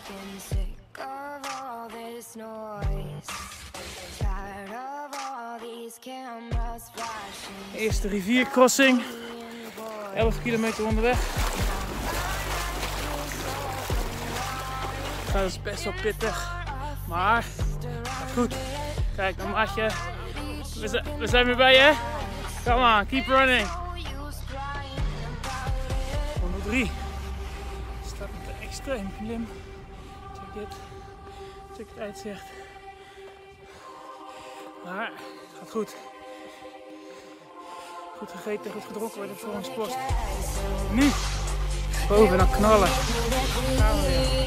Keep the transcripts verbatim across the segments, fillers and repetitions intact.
Eerste riviercrossing, elf kilometer onderweg. Dat is best wel pittig, maar goed. Kijk, dan maatje. We zijn, we zijn weer bij je. Come on, keep running. honderdrie. Staat met een extreem klim. Check dit. Check het uitzicht. Maar het gaat goed. Goed gegeten, goed gedronken wordt het voor ons post. Nu boven dan knallen. Gaan we weer.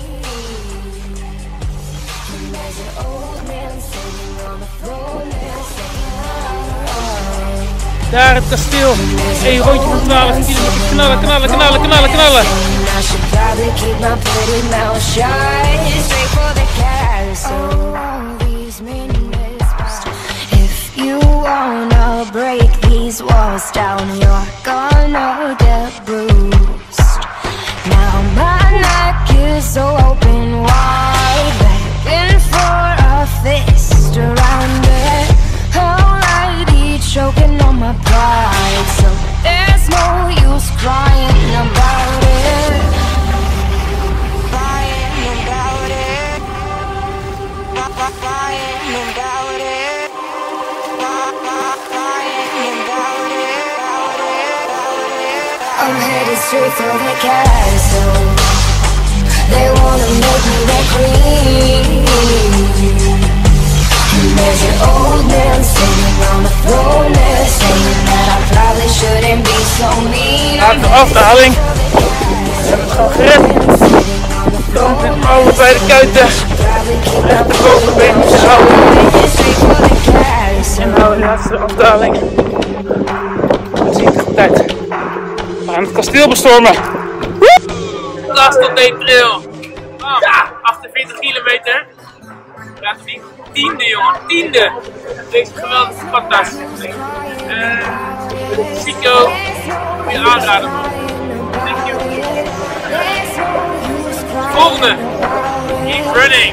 Daar het kasteel. Een rondje van twaalf kilometer. Knallen, knallen, knallen, knallen, knallen. If you wanna break these walls down, you're gonna get bruised. Now my neck is open wide, begging for a fist around it. Already choking on my pride, so there's no use crying about it. Crying about it. Crying about it. I'm headed straight for the castle. They wanna make me their queen. And there's an old man sitting on the throne there, saying that I probably shouldn't be so mean. Aan de afdaling. We hebben het gewoon gered. Komt met alles bij de kuiten. Echt de bovenbeen moeten houden. En nou de laatste afdaling. Dat is niet de tijd. We gaan het kasteel bestormen. Castle Day Trail. Oh, ja, achtenveertig kilometer. Ja, tiende jongen, tiende. Deze geweldige patas. Uh, Zico, goede aanrader man. Thank you. Volgende. Keep running.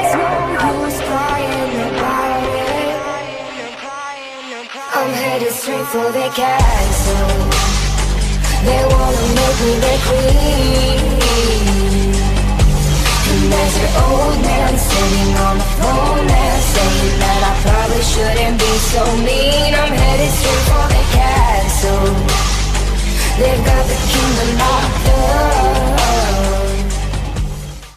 I'm headed straight for the castle. They wanna make me their queen. And there's an old man sitting on the throne there, saying that I probably shouldn't be so mean. I'm headed straight for the castle. They've got the kingdom locked up.